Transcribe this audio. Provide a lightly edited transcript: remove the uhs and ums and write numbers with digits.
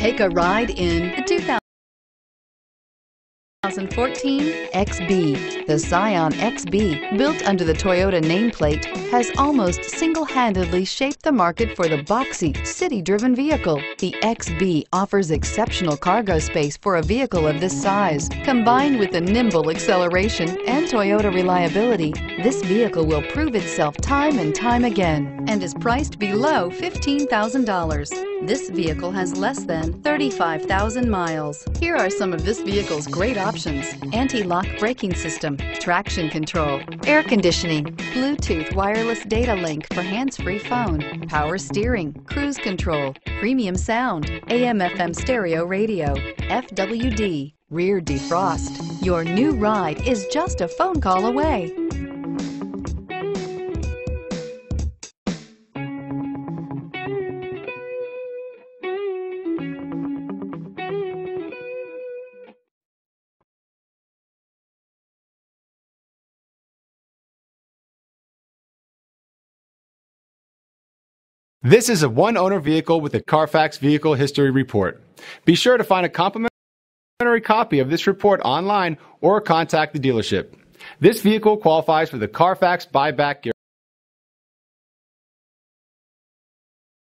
Take a ride in the 2014 XB. The Scion XB, built under the Toyota nameplate, has almost single-handedly shaped the market for the boxy, city-driven vehicle. The XB offers exceptional cargo space for a vehicle of this size. Combined with the nimble acceleration and Toyota reliability, this vehicle will prove itself time and time again and is priced below $15,000. This vehicle has less than 35,000 miles. Here are some of this vehicle's great options: anti-lock braking system, traction control, air conditioning, Bluetooth wireless data link for hands-free phone, power steering, cruise control, premium sound, AM/FM stereo radio, FWD, rear defrost. Your new ride is just a phone call away. This is a one-owner vehicle with a Carfax Vehicle History Report. Be sure to find a complimentary copy of this report online or contact the dealership. This vehicle qualifies for the Carfax Buyback Guarantee.